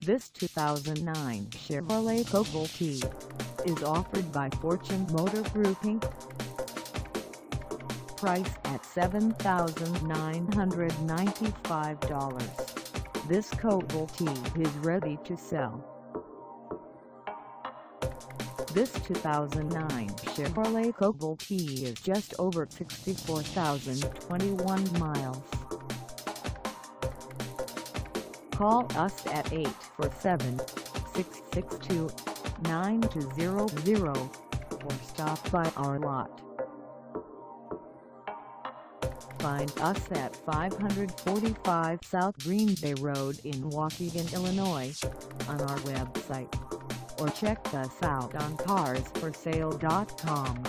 This 2009 Chevrolet Cobalt LS is offered by Fortune Motor Group Inc. Price at $7,995. This Cobalt LS is ready to sell. This 2009 Chevrolet Cobalt LS is just over 64,021 miles. Call us at 847-662-9200 or stop by our lot. Find us at 545 South Green Bay Road in Waukegan, Illinois, on our website, or check us out on carsforsale.com.